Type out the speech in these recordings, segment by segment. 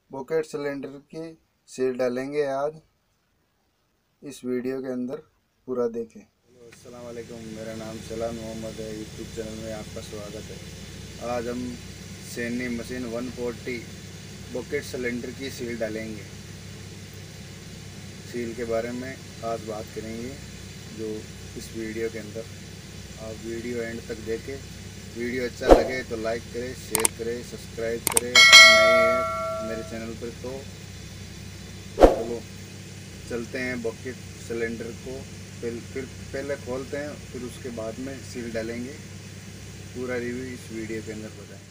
बोकेट cylinder की seal डालेंगे आज इस वीडियो के अंदर, पूरा देखें। अस्सलाम वालेकुम, मेरा नाम सलाम मोहम्मद है। यूट्यूब चैनल में आपका स्वागत है। आज हम सैनी मशीन 140 बोकेट सिलेंडर की सील डालेंगे। सील के बारे में आज बात करेंगे जो इस वीडियो के अंदर। आप वीडियो एंड तक देखें। वीडियो अच्छा लगे तो लाइक करें, शेयर करें, सब्सक्राइब करें। नए हैं मेरे चैनल पर तो चलो चलते हैं बकेट सिलेंडर को। फिर पहले खोलते हैं, फिर उसके बाद में सील डालेंगे। पूरा रिव्यू इस वीडियो के अंदर बताएंगे।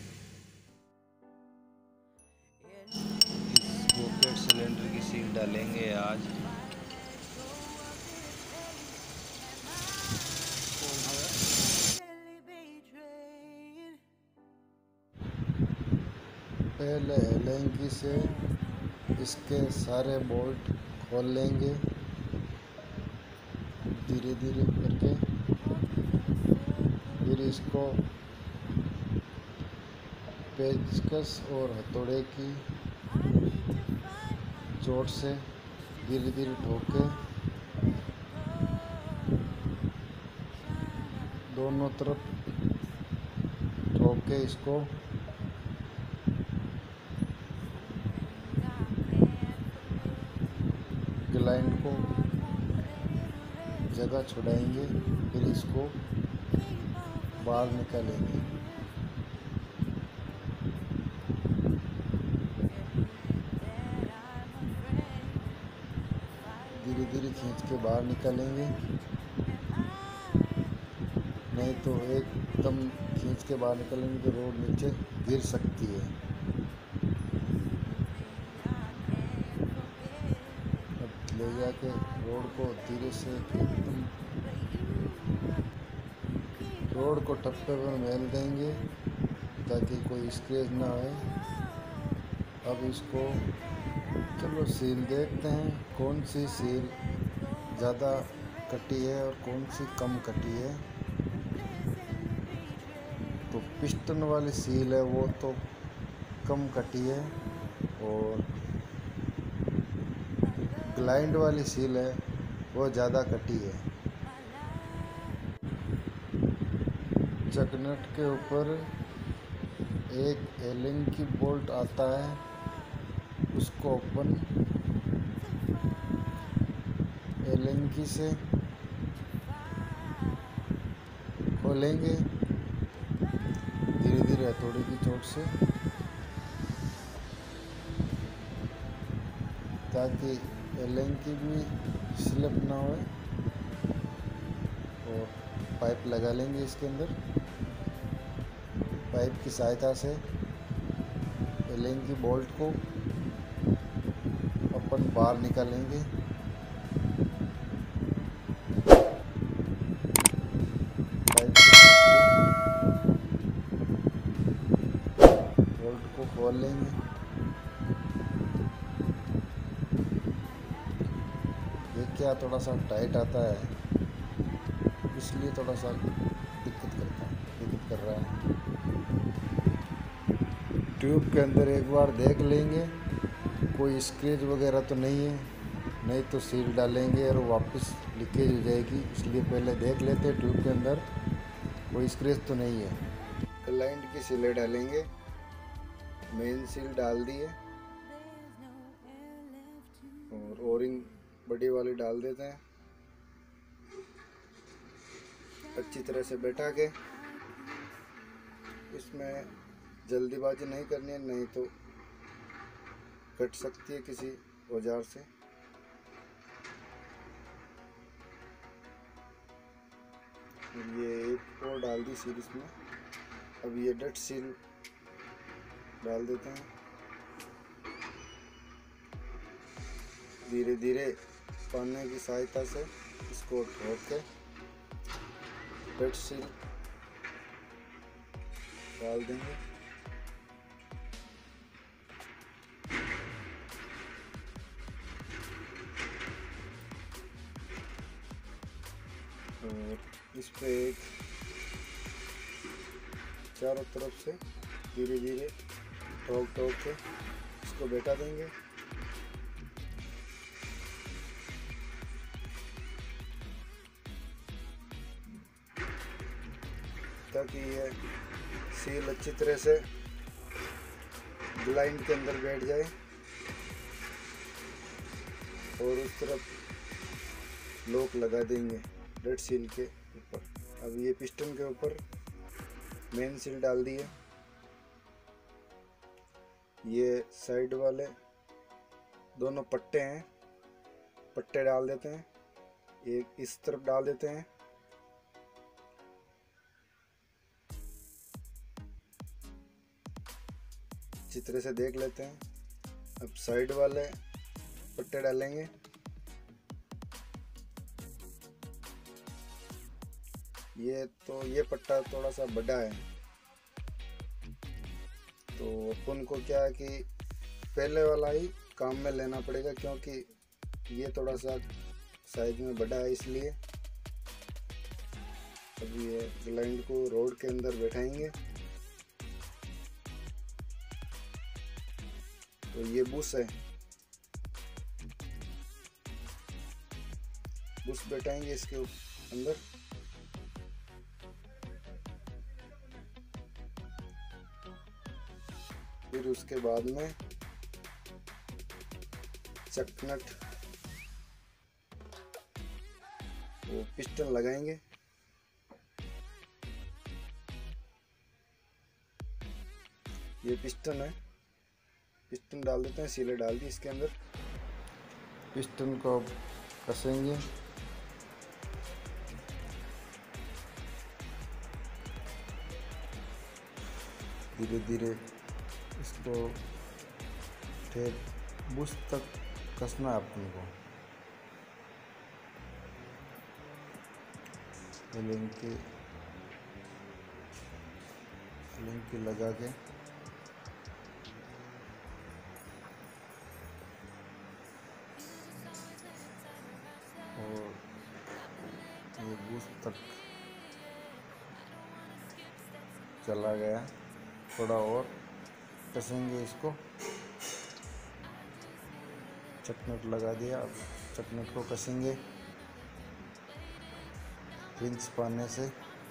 इस बकेट सिलेंडर की सील डालेंगे आज। पहले एलेंकी से इसके सारे बोल्ट खोल लेंगे धीरे धीरे करके। फिर इसको पेचकस और हथौड़े की चोट से धीरे धीरे ठोक के दोनों तरफ ठोक के इसको ग्लाइंड को जगह छुड़ाएंगे। फिर इसको बाहर निकालेंगे। धीरे धीरे खींच के बाहर निकालेंगे, नहीं तो एकदम खींच के बाहर निकालेंगे तो रोड नीचे गिर सकती है। अब ले जाके रोड को धीरे से एकदम रोड को टप्पे पर मेल देंगे ताकि कोई स्क्रैच ना आए। अब इसको चलो सील देखते हैं, कौन सी सील ज़्यादा कटी है और कौन सी कम कटी है। तो पिस्टन वाली सील है वो तो कम कटी है, और ग्लाइंड वाली सील है वो ज़्यादा कटी है। चकनट के ऊपर एक एलिंग की बोल्ट आता है, उसको अपन एलिंगी से खोलेंगे धीरे धीरे हथौड़े की चोट से, ताकि एलिंगी भी स्लिप ना हो। और पाइप लगा लेंगे इसके अंदर। पाइप की सहायता से एलिंगी बोल्ट को अपन बाहर निकालेंगे। पाइप बोल्ट को खोल लेंगे। ये क्या थोड़ा सा टाइट आता है, इसलिए थोड़ा सा दिक्कत कर रहा है। ट्यूब के अंदर एक बार देख लेंगे कोई स्क्रैच वगैरह तो नहीं है, नहीं तो सील डालेंगे और वापस लीकेज हो जाएगी। इसलिए पहले देख लेते हैं ट्यूब के अंदर कोई स्क्रैच तो नहीं है। क्लाइंट की सीलें डालेंगे। मेन सील डाल दी है और ओरिंग बड़ी वाली डाल देते हैं। अच्छी तरह से बैठा के इसमें जल्दीबाजी नहीं करनी है, नहीं तो कट सकती है किसी औजार से। ये एक और डाल दी सील इसमें। अब ये डट सील डाल देते हैं। धीरे धीरे पानी की सहायता से इसको ठोक के डट सील डाल देंगे। और इस पे एक चारों तरफ से धीरे धीरे ठोक के इसको बैठा देंगे। ताकि ये सील अच्छी तरह से ग्लाइंड के अंदर बैठ जाए और उस तरफ लॉक लगा देंगे रेड सील के ऊपर। अब ये पिस्टन के ऊपर मेन सील डाल दिए। ये साइड वाले दोनों पट्टे हैं, पट्टे डाल देते हैं। एक इस तरफ डाल देते हैं, अच्छी तरह से देख लेते हैं। अब साइड वाले पट्टे डालेंगे। ये पट्टा थोड़ा सा बड़ा है, तो अपन को क्या है कि पहले वाला ही काम में लेना पड़ेगा, क्योंकि ये थोड़ा सा साइज में बड़ा है इसलिए। अब ये ग्लाइंड को रोड के अंदर बैठाएंगे। तो ये बुश है, बुश बैठाएंगे इसके अंदर। फिर उसके बाद में चकनट वो पिस्टन लगाएंगे। ये पिस्टन है, पिस्टन डाल देते हैं, सीलें डाल दी इसके अंदर। पिस्टन को अब कसेंगे। धीरे धीरे इसको ठेठ बुश तक कसना है अपन को। लिंकी लगा के और ये बुश तक चला गया। थोड़ा और कसेंगे इसको। चकनट लगा दिया, अब चकनट को कसेंगे रिंच पाने से।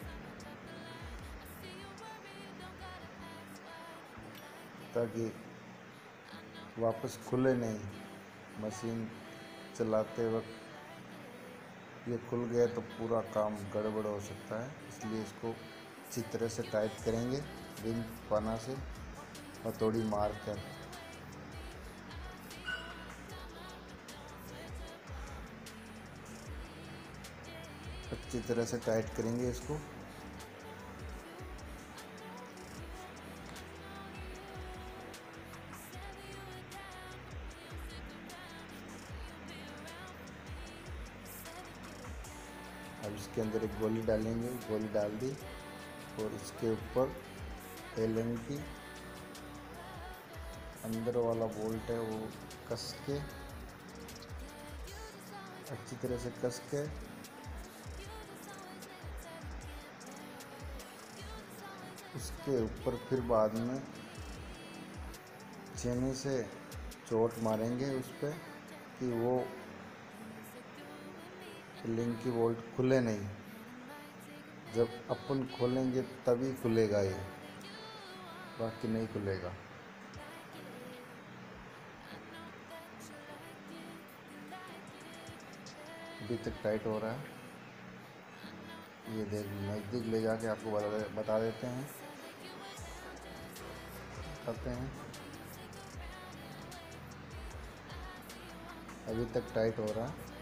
ताकि वापस खुले नहीं। मशीन चलाते वक्त ये खुल गया तो पूरा काम गड़बड़ हो सकता है, इसलिए इसको अच्छी तरह से टाइट करेंगे रिंच पाना से और थोड़ी मार कर। अच्छी तरह से टाइट करेंगे इसको। अब इसके अंदर एक गोली डालेंगे, गोली डाल दी और इसके ऊपर एलन की अंदर वाला बोल्ट है वो कस के अच्छी तरह से कस के उसके ऊपर फिर बाद में चेनी से चोट मारेंगे उस पर कि वो लिंक की बोल्ट खुले नहीं। जब अपन खोलेंगे तभी खुलेगा ये, बाकी नहीं खुलेगा। अभी तक टाइट हो रहा है। ये देख नज़दीक ले जाके आपको बता देते हैं, करते हैं। अभी तक टाइट हो रहा है।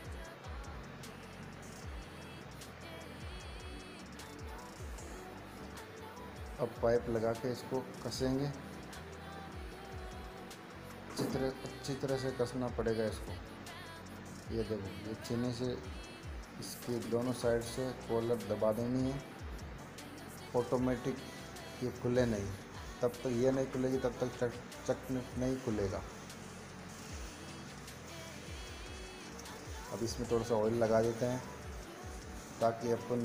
अब पाइप लगा के इसको कसेंगे। अच्छी तरह से कसना पड़ेगा इसको। ये देखो, ये चीनी से इसकी दोनों साइड से कॉलर दबा देनी है। ऑटोमेटिक ये खुले नहीं, तब तक ये नहीं खुलेगी तब तक चकनट नहीं खुलेगा। अब इसमें थोड़ा सा ऑयल लगा देते हैं ताकि अपन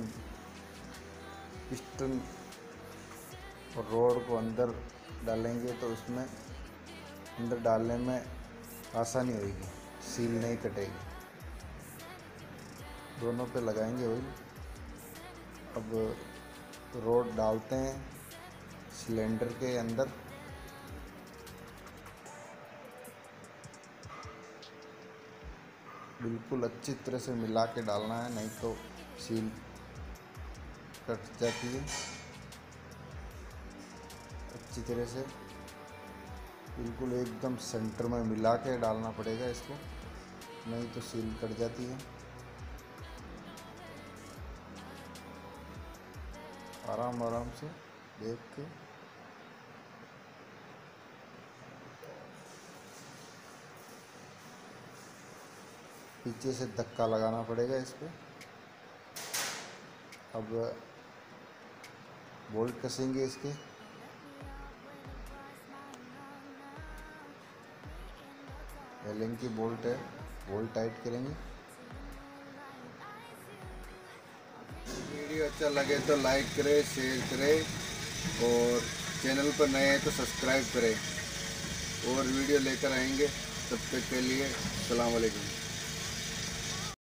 पिस्टन और रोड को अंदर डालेंगे तो उसमें अंदर डालने में आसानी होगी, सील नहीं कटेगी। दोनों पे लगाएंगे ऑयल। अब रोड डालते हैं सिलेंडर के अंदर। बिल्कुल अच्छी तरह से मिला के डालना है, नहीं तो सील कट जाती है। अच्छी तरह से बिल्कुल एकदम सेंटर में मिला के डालना पड़ेगा इसको, नहीं तो सील कट जाती है। आराम आराम से देख के पीछे से धक्का लगाना पड़ेगा इस पे। अब बोल्ट कसेंगे इसके। एलिंग की बोल्ट है, बोल्ट टाइट करेंगे। वीडियो अच्छा लगे तो लाइक करें, शेयर करें, और चैनल पर नए हैं तो सब्सक्राइब करें। और वीडियो लेकर आएंगे, तब तक के लिए अस्सलाम वालेकुम।